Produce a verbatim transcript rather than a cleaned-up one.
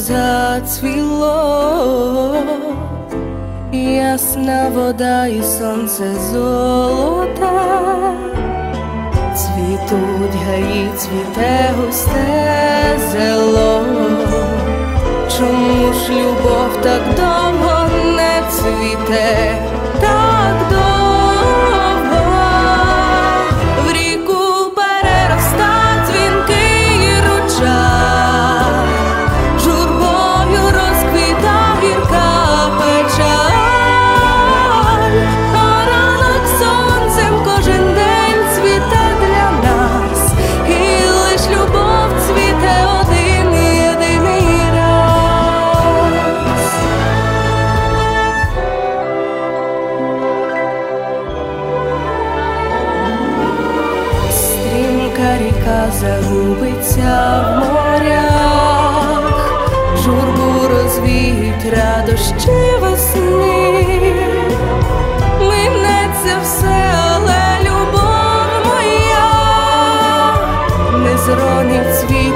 зацвіло, ясна вода і сонце золота, цвітуть гаї, цвіте густе зело. Чому ж любов так довго не цвіте, так довго? В ріку перероста дзвінкий ручай, журбою розквіта гірка печаль, а ранок сонцем кожен день цвіте для нас, і лиш любов цвіте один єдиний раз. Стрімка ріка загубиться в морях, журбу розвіють радощі весни. Минеться все, але любов моя не зронить свій